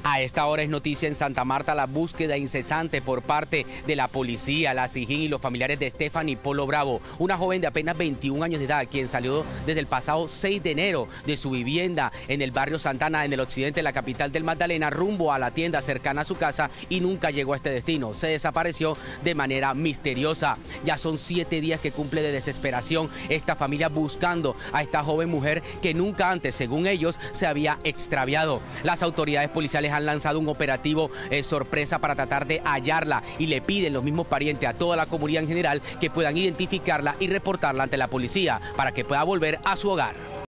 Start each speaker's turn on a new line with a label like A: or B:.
A: A esta hora es noticia en Santa Marta la búsqueda incesante por parte de la policía, la SIJIN y los familiares de Stephanie Polo Bravo, una joven de apenas 21 años de edad, quien salió desde el pasado 6 de enero de su vivienda en el barrio Santana, en el occidente de la capital del Magdalena, rumbo a la tienda cercana a su casa y nunca llegó a este destino. Se desapareció de manera misteriosa. Ya son 7 días que cumple de desesperación esta familia buscando a esta joven mujer que nunca antes, según ellos, se había extraviado. Las autoridades policiales han lanzado un operativo sorpresa para tratar de hallarla y le piden los mismos parientes a toda la comunidad en general que puedan identificarla y reportarla ante la policía para que pueda volver a su hogar.